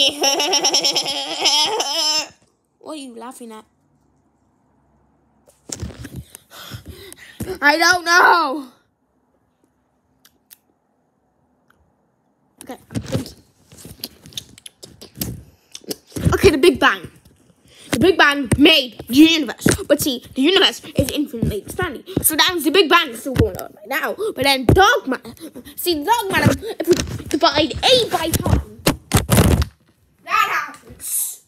What are you laughing at? I don't know. Okay, I'm thinking. Okay, the Big Bang. The Big Bang made the universe. But see, the universe is infinitely expanding. So that means the Big Bang is still going on right now. But then dark matter. See, the dark matter, if we divide A by time, that happens.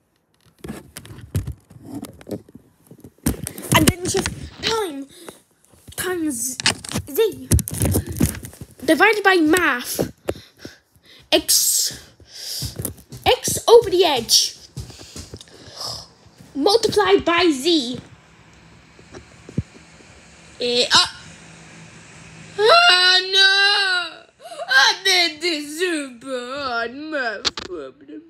And then just time times Z divided by math. X over the edge multiplied by Z. Oh no! I did this super hard math problem.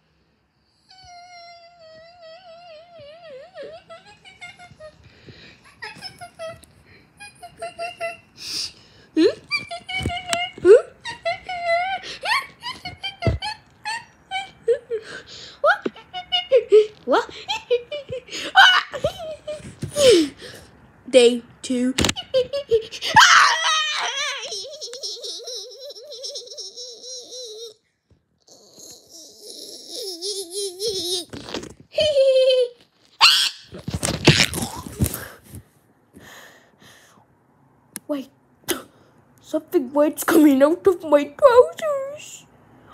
What? Day 2. Wait, something white's coming out of my trousers.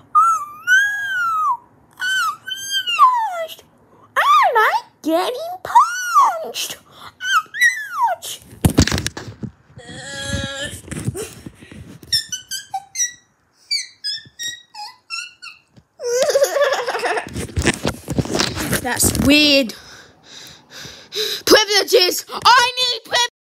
Getting punched. Ouch. That's weird. Privileges. I need privileges.